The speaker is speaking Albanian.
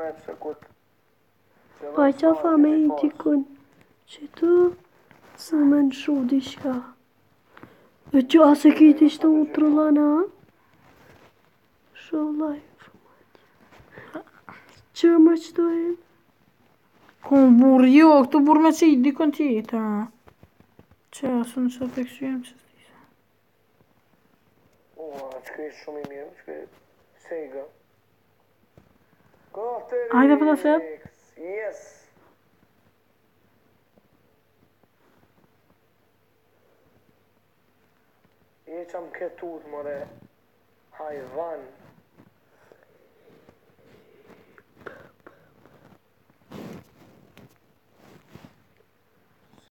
pse kut. Pa qa tha me i tikun që tu së më nshu diqka. E qa se kiti shtu trullana, shoh live. Që më qëtojnë? Kon burr, jo, këtu burr me qit, dikon tjetër. Që asë në që të këshyem që s'disha. Që kështë shumë i mirë, që kështë Sega. Kohëtëri! Hajde për të sep. Yes! Je që më ketut, more. Hajvan.